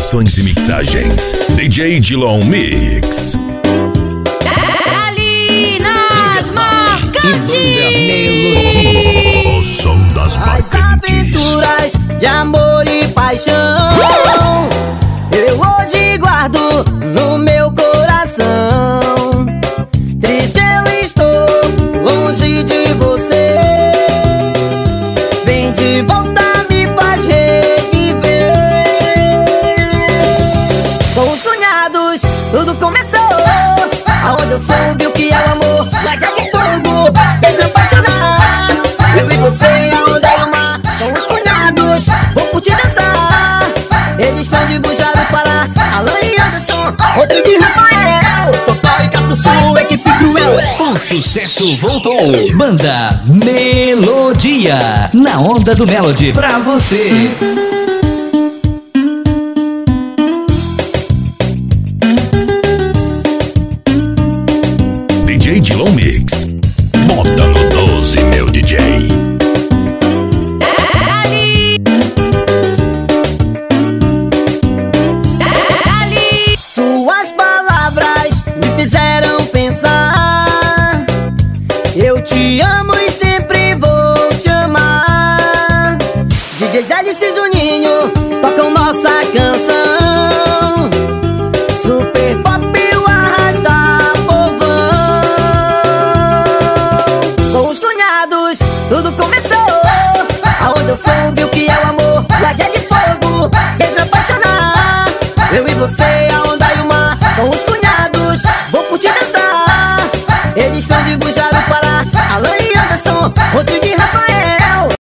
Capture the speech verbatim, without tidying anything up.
Gravações e mixagens D J Dilon Mix. Ali nas marcantes. O som das marcantes. As aventuras de amor e paixão eu hoje guardo no meu coração. Triste eu estou longe de você. Vem de volta, me faz reviver. Com os cunhados tudo começou, aonde eu soube o que é o amor. Larga de fogo, fez me apaixonar. Eu e você, aonde é o mar. Com os cunhados, vou curtir dançar. Eles são de Bujá do Pará, Alan e Anderson, Rodrigo e Rafael, Totó e Capuçu, equipe cruel. O sucesso voltou. Banda Melodia, na onda do Melody pra você. D J Dilon Mix. Bota no doze, meu D J. Suas palavras me fizeram pensar. Eu te amo e sempre vou te amar. D Js Alice e Juninho tocam nossa canção. Super pop, o arrasta povão. Com os cunhados tudo começou, aonde eu soube o que é o amor. Larga de fogo, fez me apaixonar. Eu e você, a onda e o mar. Com os cunhados, vou curtir dançar. Eles são de Bujá do Pará, Alan e Anderson, Rodrigo